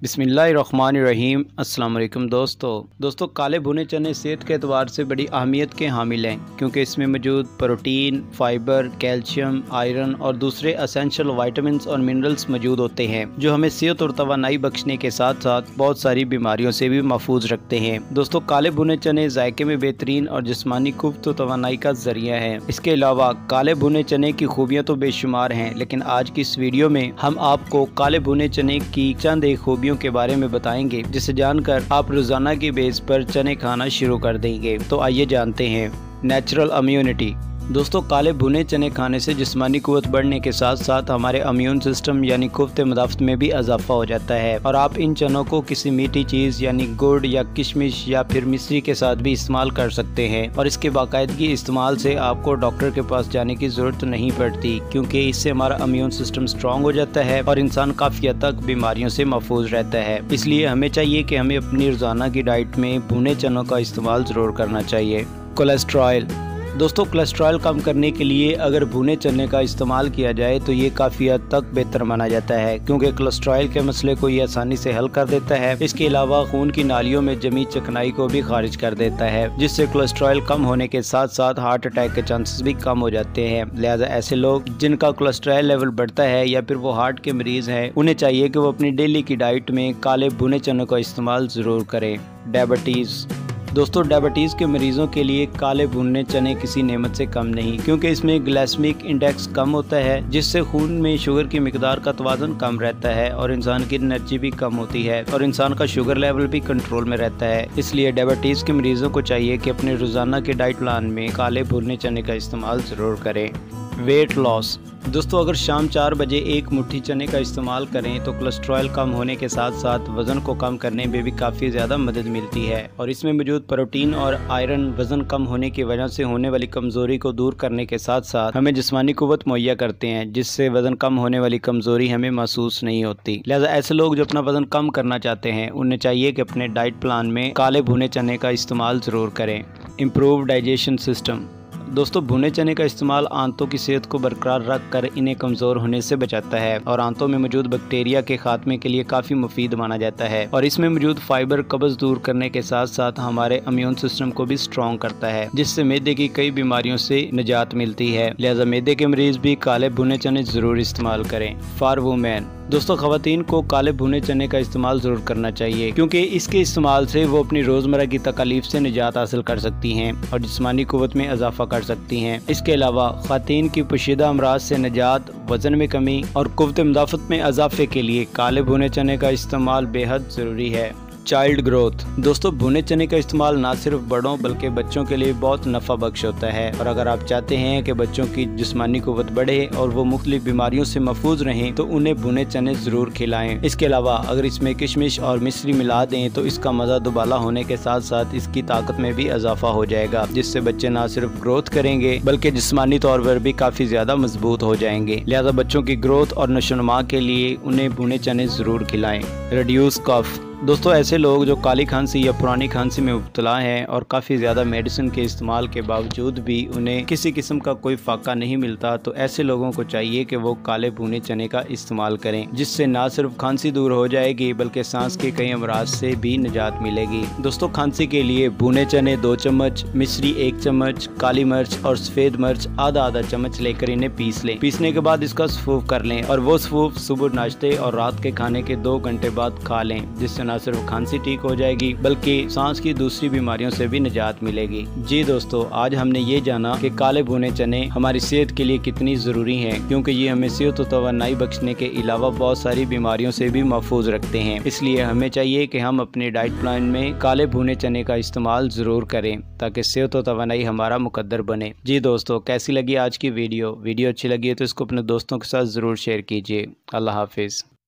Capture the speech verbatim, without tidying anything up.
बिस्मिल्लाहिर्रहमानिर्रहीम। अस्सलाम वालेकुम दोस्तों दोस्तों काले भुने चने सेहत के एतबार से बड़ी अहमियत के हामिल हैं, क्योंकि इसमें मौजूद प्रोटीन, फाइबर, कैल्शियम, आयरन और दूसरे असेंशियल वाइटामिन्स और मिनरल्स मौजूद होते हैं, जो हमें सेहत और तवानाई बख्शने के साथ साथ बहुत सारी बीमारियों से भी महफूज रखते हैं। दोस्तों काले भुने चने जायके में बेहतरीन और जिस्मानी कुव्वत और तवानाई का जरिया है। इसके अलावा काले भुने चने की खूबियाँ तो बेशुमार हैं, लेकिन आज की इस वीडियो में हम आपको काले भुने चने की चंद एक खूबियों के बारे में बताएंगे, जिसे जानकर आप रोजाना की बेस पर चने खाना शुरू कर देंगे। तो आइए जानते हैं। Natural immunity. दोस्तों काले भुने चने खाने से जिस्मानी कुव्वत बढ़ने के साथ साथ हमारे इम्यून सिस्टम यानी कुव्वत मुदाफ़त में भी इजाफा हो जाता है, और आप इन चनों को किसी मीठी चीज़ यानी गुड़ या किशमिश या फिर मिश्री के साथ भी इस्तेमाल कर सकते हैं। और इसके बाकायदगी इस्तेमाल से आपको डॉक्टर के पास जाने की ज़रूरत नहीं पड़ती, क्योंकि इससे हमारा इम्यून सिस्टम स्ट्रॉन्ग हो जाता है और इंसान काफ़ी हद तक बीमारियों से महफूज रहता है। इसलिए हमें चाहिए कि हमें अपनी रोज़ाना की डाइट में भुने चनों का इस्तेमाल ज़रूर करना चाहिए। कोलेस्ट्रॉल। दोस्तों कोलेस्ट्रॉल कम करने के लिए अगर भुने चने का इस्तेमाल किया जाए तो ये काफ़ी हद तक बेहतर माना जाता है, क्योंकि कोलेस्ट्रॉल के मसले को ये आसानी से हल कर देता है। इसके अलावा खून की नालियों में जमी चिकनाई को भी खारिज कर देता है, जिससे कोलेस्ट्रॉल कम होने के साथ साथ हार्ट अटैक के चांसेस भी कम हो जाते हैं। लिहाजा ऐसे लोग जिनका कोलेस्ट्रॉल लेवल बढ़ता है या फिर वो हार्ट के मरीज हैं, उन्हें चाहिए कि वो अपनी डेली की डाइट में काले भुने चनों का इस्तेमाल ज़रूर करें। डायबिटीज़। दोस्तों डायबिटीज़ के मरीजों के लिए काले भुने चने किसी नेमत से कम नहीं, क्योंकि इसमें ग्लाइसेमिक इंडेक्स कम होता है, जिससे खून में शुगर की मिकदार का तवाज़ुन कम रहता है और इंसान की एनर्जी भी कम होती है और इंसान का शुगर लेवल भी कंट्रोल में रहता है। इसलिए डायबिटीज़ के मरीजों को चाहिए कि अपने रोज़ाना के डाइट प्लान में काले भुने चने का इस्तेमाल ज़रूर करें। Weight loss. दोस्तों अगर शाम चार बजे एक मुट्ठी चने का इस्तेमाल करें तो कोलेस्ट्रॉल कम होने के साथ साथ वज़न को कम करने में भी काफ़ी ज़्यादा मदद मिलती है, और इसमें मौजूद प्रोटीन और आयरन वज़न कम होने की वजह से होने वाली कमज़ोरी को दूर करने के साथ साथ हमें जिस्मानी कुव्वत मुहैया करते हैं, जिससे वज़न कम होने वाली कमज़ोरी हमें महसूस नहीं होती। लिहाजा ऐसे लोग जो अपना वज़न कम करना चाहते हैं, उन्हें चाहिए कि अपने डाइट प्लान में काले भुने चने का इस्तेमाल ज़रूर करें। Improve digestion system. दोस्तों भुने चने का इस्तेमाल आंतों की सेहत को बरकरार रख कर इन्हें कमज़ोर होने से बचाता है, और आंतों में मौजूद बैक्टीरिया के खात्मे के लिए काफ़ी मुफीद माना जाता है। और इसमें मौजूद फाइबर कब्ज़ दूर करने के साथ साथ हमारे इम्यून सिस्टम को भी स्ट्रॉन्ग करता है, जिससे मैदे की कई बीमारियों से निजात मिलती है। लिहाजा मैदे के मरीज भी काले भुने चने ज़रूर इस्तेमाल करें। For women. दोस्तों ख़वातीन को काले भुने चने का इस्तेमाल ज़रूर करना चाहिए, क्योंकि इसके इस्तेमाल से वो अपनी रोज़मर्रा की तकलीफ से निजात हासिल कर सकती हैं और जिस्मानी कुव्वत में इजाफा कर सकती हैं। इसके अलावा ख़वातीन की पोशीदा अमराज से निजात, वज़न में कमी और कुव्वत मुदाफ़त में इजाफे के लिए काले भुने चने का इस्तेमाल बेहद ज़रूरी है। Child growth. दोस्तों भुने चने का इस्तेमाल ना सिर्फ बड़ों बल्कि बच्चों के लिए बहुत नफ़ा बख्श होता है, और अगर आप चाहते हैं कि बच्चों की जिस्मानी कुव्वत बढ़े और वो मुख्तलिफ बीमारियों से महफूज रहें तो उन्हें भुने चने ज़रूर खिलाएं। इसके अलावा अगर इसमें किशमिश और मिश्री मिला दें तो इसका मज़ा दुबाला होने के साथ साथ इसकी ताकत में भी इजाफा हो जाएगा, जिससे बच्चे ना सिर्फ ग्रोथ करेंगे बल्कि जिस्मानी तौर पर भी काफ़ी ज़्यादा मजबूत हो जाएंगे। लिहाजा बच्चों की ग्रोथ और नशोनुमा के लिए उन्हें भुने चने ज़रूर खिलाएँ। Reduce cough. दोस्तों ऐसे लोग जो काली खांसी या पुरानी खांसी में मुब्तला हैं और काफ़ी ज़्यादा मेडिसिन के इस्तेमाल के बावजूद भी उन्हें किसी किस्म का कोई फ़ाका नहीं मिलता, तो ऐसे लोगों को चाहिए कि वो काले भुने चने का इस्तेमाल करें, जिससे ना सिर्फ खांसी दूर हो जाएगी बल्कि सांस के कई अमराज से भी निजात मिलेगी। दोस्तों खांसी के लिए भुने चने दो चम्मच, मिश्री एक चम्मच, काली मिर्च और सफ़ेद मिर्च आधा आधा चम्मच लेकर इन्हें पीस लें। पीसने के बाद इसका सफूफ कर लें, और वो सफूफ सुबह नाश्ते और रात के खाने के दो घंटे बाद खा लें, जिससे न सिर्फ खांसी ठीक हो जाएगी बल्कि सांस की दूसरी बीमारियों से भी निजात मिलेगी। जी दोस्तों आज हमने ये जाना कि काले भुने चने हमारी सेहत के लिए कितनी ज़रूरी हैं, क्योंकि ये हमें सेहत और तवानाई बख्शने के अलावा बहुत सारी बीमारियों से भी महफूज रखते हैं। इसलिए हमें चाहिए कि हम अपने डाइट प्लान में काले भुने चने का इस्तेमाल ज़रूर करें, ताकि सेहत और तवानाई हमारा मुकद्दर बने। जी दोस्तों कैसी लगी आज की वीडियो वीडियो अच्छी लगी है तो इसको अपने दोस्तों के साथ ज़रूर शेयर कीजिए। अल्लाह हाफिज़।